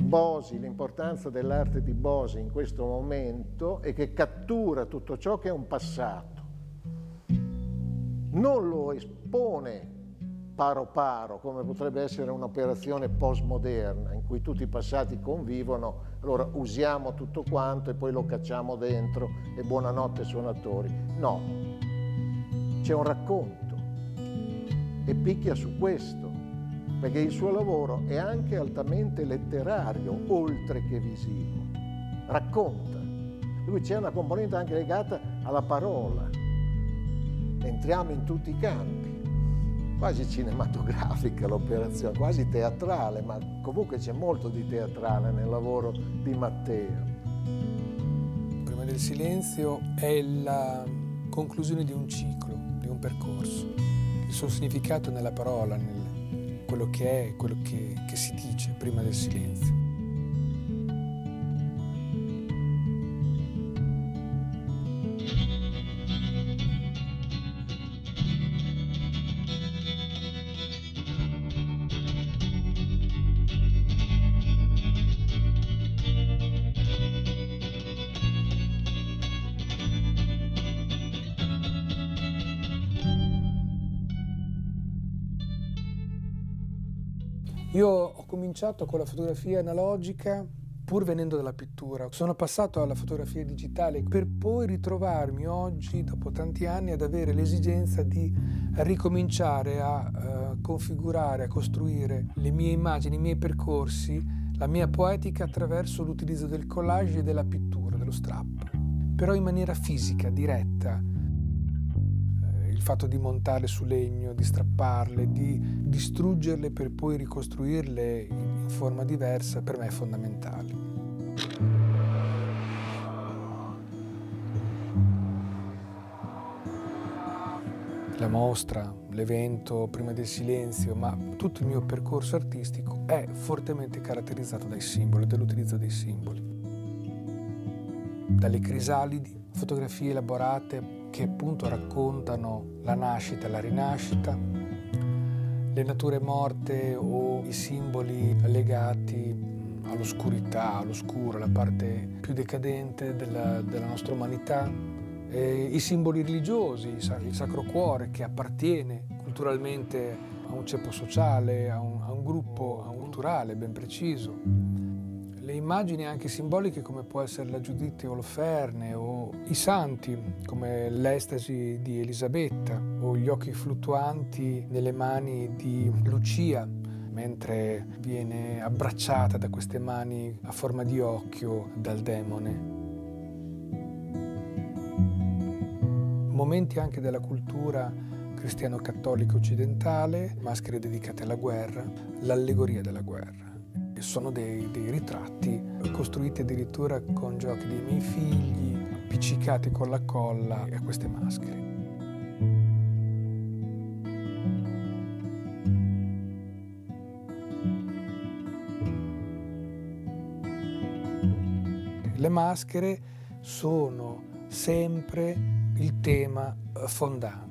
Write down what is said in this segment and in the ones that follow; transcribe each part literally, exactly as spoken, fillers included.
Bosi, l'importanza dell'arte di Bosi in questo momento è che cattura tutto ciò che è un passato, non lo espone paro paro, come potrebbe essere un'operazione postmoderna in cui tutti i passati convivono, allora usiamo tutto quanto e poi lo cacciamo dentro e buonanotte suonatori. No, c'è un racconto e picchia su questo, perché il suo lavoro è anche altamente letterario, oltre che visivo. Racconta. Lui c'è una componente anche legata alla parola. Entriamo in tutti i campi. Quasi cinematografica l'operazione, quasi teatrale, ma comunque c'è molto di teatrale nel lavoro di Matteo. Prima del silenzio è la conclusione di un ciclo, di un percorso. Il suo significato nella parola, nel quello che è, quello che, che si dice prima del silenzio. Io ho cominciato con la fotografia analogica pur venendo dalla pittura. Sono passato alla fotografia digitale per poi ritrovarmi oggi, dopo tanti anni, ad avere l'esigenza di ricominciare a uh, configurare, a costruire le mie immagini, i miei percorsi, la mia poetica attraverso l'utilizzo del collage e della pittura, dello strappo, però in maniera fisica, diretta. Il fatto di montarle su legno, di strapparle, di distruggerle per poi ricostruirle in forma diversa, per me è fondamentale. La mostra, l'evento prima del silenzio, ma tutto il mio percorso artistico è fortemente caratterizzato dai simboli, dall'utilizzo dei simboli. Dalle crisalidi, fotografie elaborate che appunto raccontano la nascita, la rinascita, le nature morte o i simboli legati all'oscurità, all'oscuro, alla parte più decadente della, della nostra umanità, e i simboli religiosi, il Sacro Cuore che appartiene culturalmente a un ceppo sociale, a un, a un gruppo a un culturale ben preciso. Le immagini anche simboliche come può essere la Giuditta Oloferne o i santi come l'estasi di Elisabetta o gli occhi fluttuanti nelle mani di Lucia mentre viene abbracciata da queste mani a forma di occhio dal demone. Momenti anche della cultura cristiano-cattolica occidentale, maschere dedicate alla guerra, l'allegoria della guerra. Sono dei, dei ritratti costruiti addirittura con giochi dei miei figli, appiccicati con la colla a queste maschere. Le maschere sono sempre il tema fondante.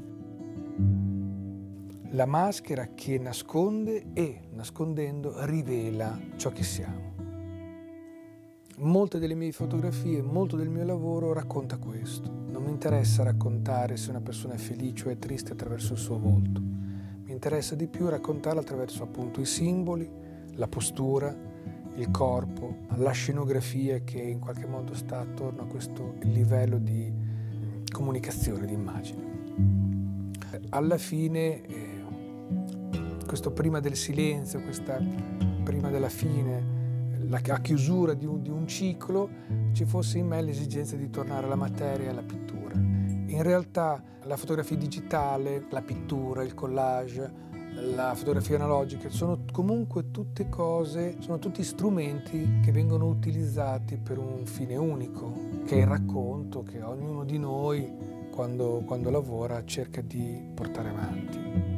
La maschera che nasconde e, nascondendo, rivela ciò che siamo. Molte delle mie fotografie, molto del mio lavoro racconta questo. Non mi interessa raccontare se una persona è felice o è triste attraverso il suo volto. Mi interessa di più raccontarla attraverso appunto i simboli, la postura, il corpo, la scenografia che in qualche modo sta attorno a questo livello di comunicazione, di immagine. Alla fine, eh, questo prima del silenzio, questa prima della fine, la chiusura di un, di un ciclo, ci fosse in me l'esigenza di tornare alla materia e alla pittura. In realtà la fotografia digitale, la pittura, il collage, la fotografia analogica sono comunque tutte cose, sono tutti strumenti che vengono utilizzati per un fine unico, che è il racconto che ognuno di noi quando, quando lavora cerca di portare avanti.